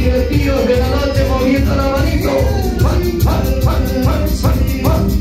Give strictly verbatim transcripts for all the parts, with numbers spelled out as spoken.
divertidos de la noche moviendo la manito. ¡Pan, pan, pan, pan, pan, pan!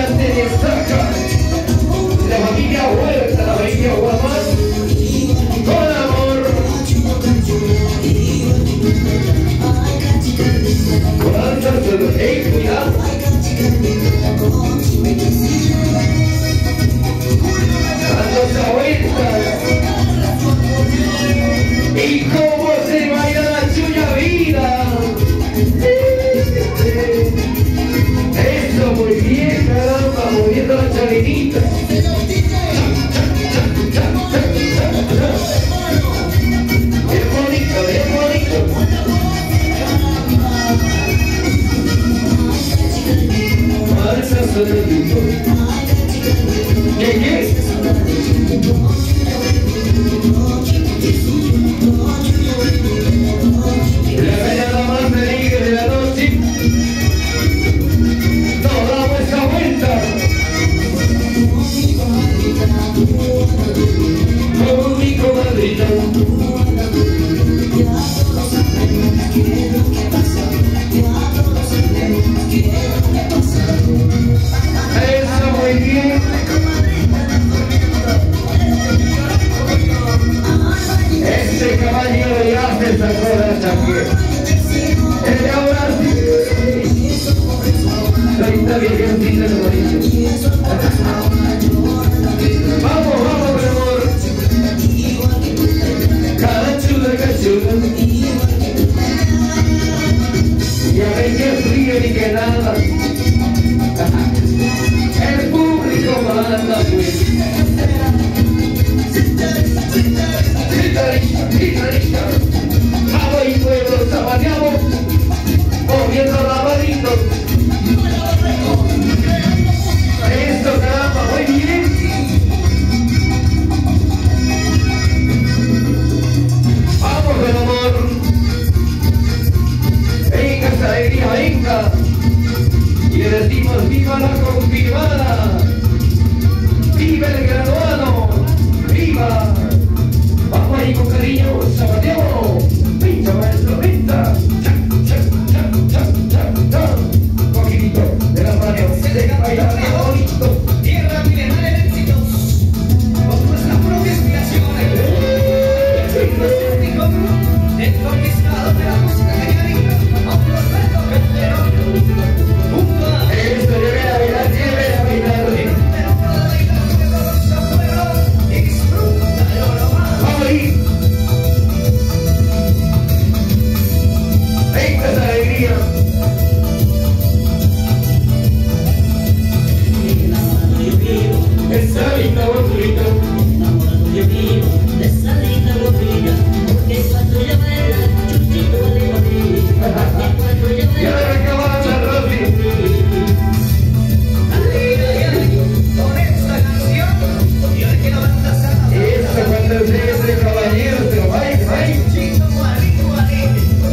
adelante destaca la familia Huerta, la familia Guamán, con amor. ¡Ey, cuidado! Dando esa vuelta. Y cómo se baila la chulla vida. Eso, muy bien, caramba, moviendo la chavinita. Bien bonito, bien bonito. Marcha sobre el mundo. ¿Qué, qué? La mañana más feliz de la noche. Nos damos esa vuelta. Como mi comadrita. Eso, muy bien. Este caballero ya se sacó la chaqueta. El de ahora sí. Ahorita virgencita de bonito. Vamos, vamos, mi amor. Cada chuda, cada chuda. Ya ven que frío ni que nada. El público manda pues. Guitarrista, guitarrista. Vamos y pueblo, zapateamos. Moviendo la manito. Eso, caramba, muy bien. Vamos, mi amor. Venga, esa alegría, venga. Y le decimos viva la confirmada, viva el graduado, viva. Vamos ahí con cariño, zapateamos. Pinta, maestro, pinta. Cha, cha, cha, cha, cha, cha. Poquitito de las manos, de bailar bien bonito. Tierra milenaria de éxitos, con nuestras propias creaciones. El conquistado de la música cañarina, a un Roberto Calderón. Esto yo voy a bailar, yo voy a bailar. Vamos ahí. Venga esa alegría. Esa linda bonita. Yo vivo de esa linda bonita. Porque cuando yo baila, chuchito vale por mí. Porque cuando yo baila, ya le acababa la Rosy. Con esta canción, yo le quiero banda sana. Eso cuando el ese caballero se lo baila, baila. Chuchito vale, vale.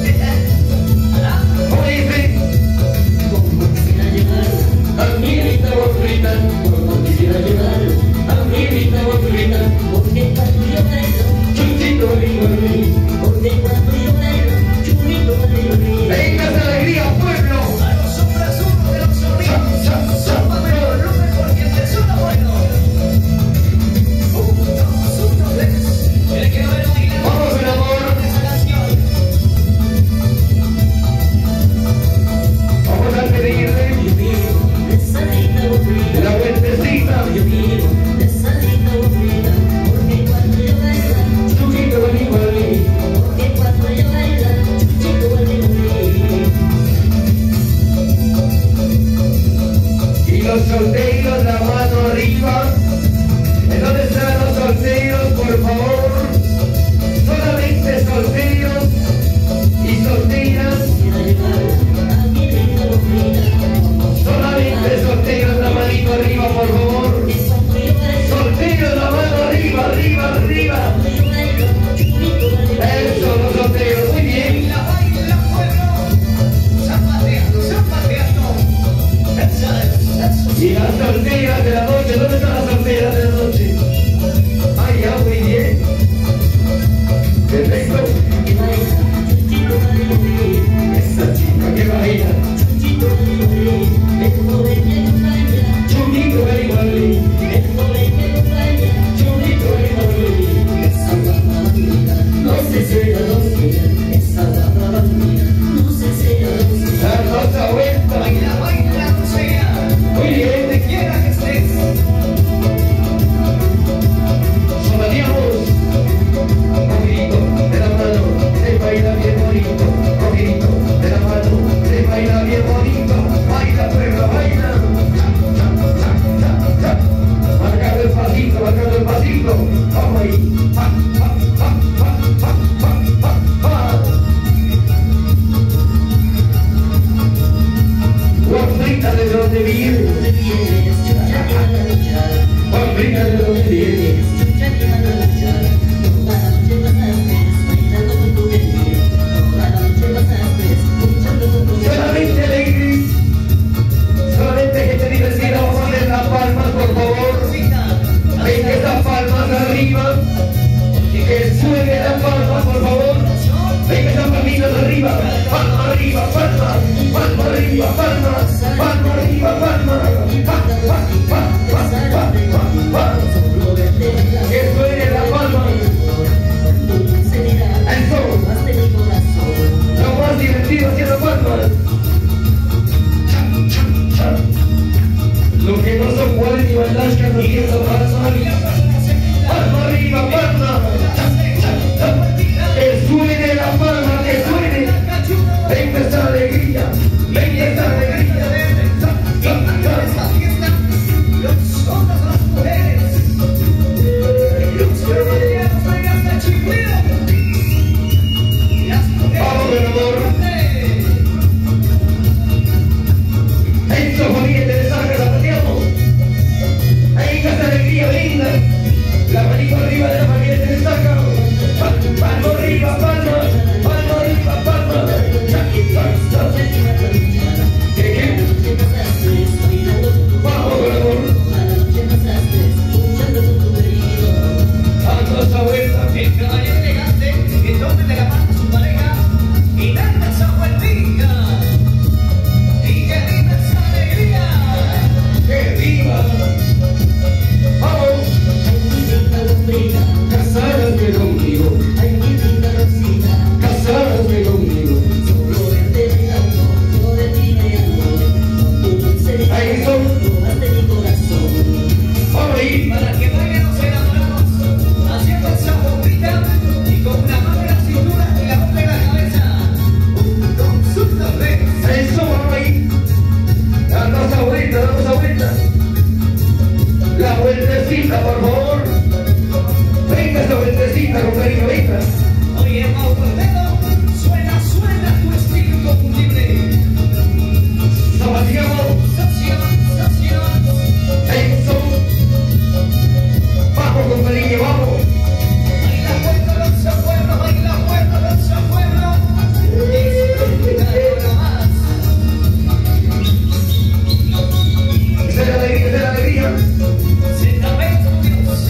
¿Cómo dice? Como quisiera llegar a mi linda bonita. Como quisiera llegar a mi linda bonita. Porque cuando yo bailo, chuchito vale por mí. Porque cuando yo bailo, chuchito vale por mí. Venga esa alegría, pueblo. A los hombres uno de los sonidos. Súbame el volumen porque te suena bueno. Un, dos, uno, tres. Yo le quiero ver bailar. Vamos, mi amor. Esa canción. Vamos a pedirle la vueltecita. Porque cuando yo baila, chuchito vale por mí. Porque cuando yo baila, chuchito vale por mí. Y los solteros, la mano arriba. ¿En dónde están los solteros, por favor? Solamente solteros y solteras. Solamente solteros, la manito arriba, por favor. Solteros, la mano arriba, arriba, arriba. Eso, los solteros, muy bien. La baila, pueblo. Zapateando, zapateando. Y las solteras de la noche, ¿dónde están las solteras de la noche? Ay, ya, muy bien. Perfecto. Esa chica que baila. Chuchito, Vamos ahí. Para que bailen los enamorados, haciendo esa bombita y con una mano en la cintura y la otra en la cabeza. Con sus dos dedos. Eso, vamos ahí. Dando esa vuelta, dando esa vuelta. La vueltecita, por favor. Venga esa vueltecita con cariño, venga. Oye, Mau Cordero, suena, suena tu estilo inconfundible. Sebastián, Estación, estación. eso. Vamos con cariño, vamos. Baila fuerte los abuelos, baila fuerte los abuelos. Disfruta nomás. Esa es la alegría, esa es la alegría. Se te ve tu Dios.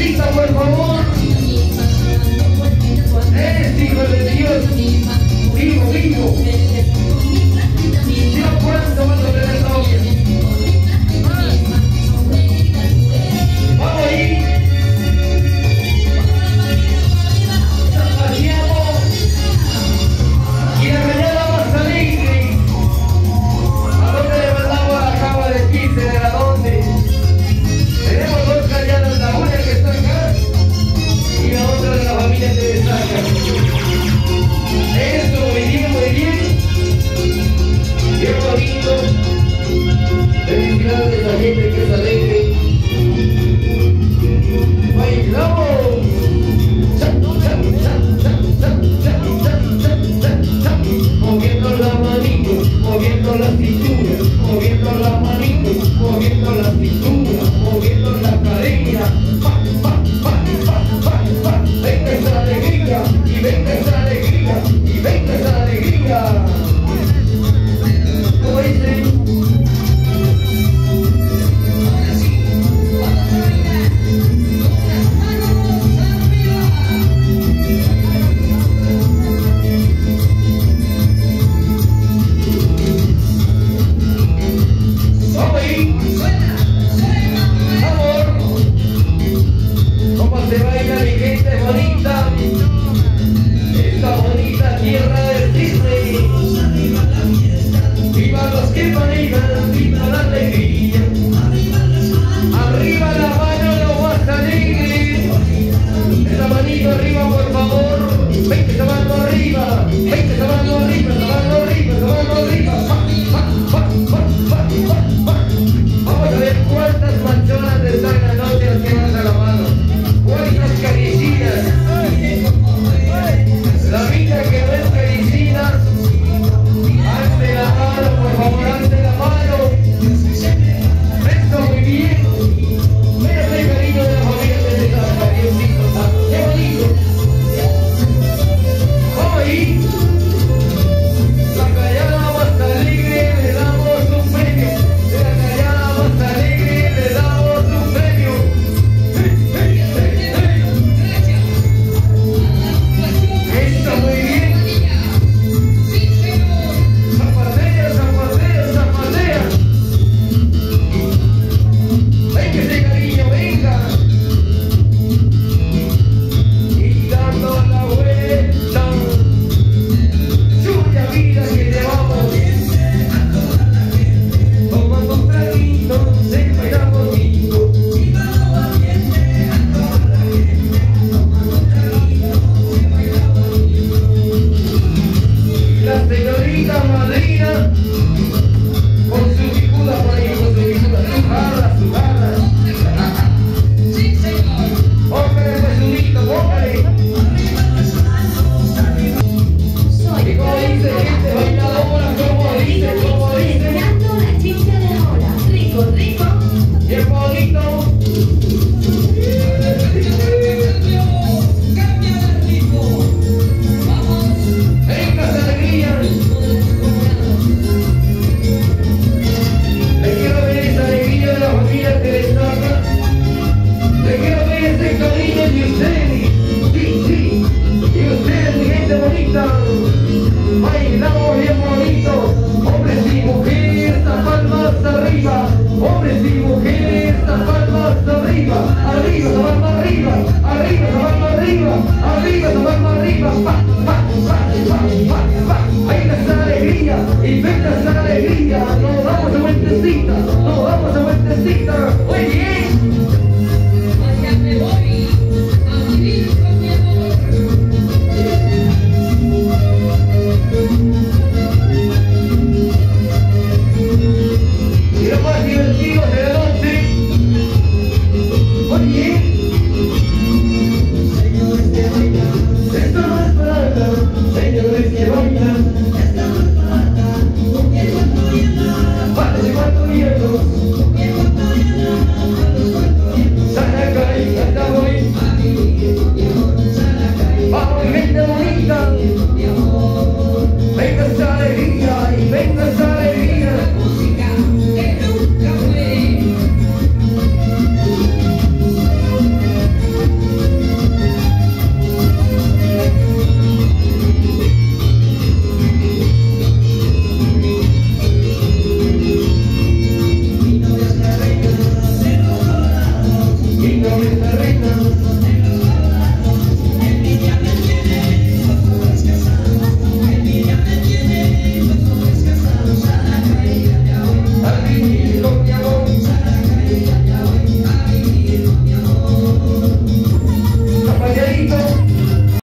Grita, por favor.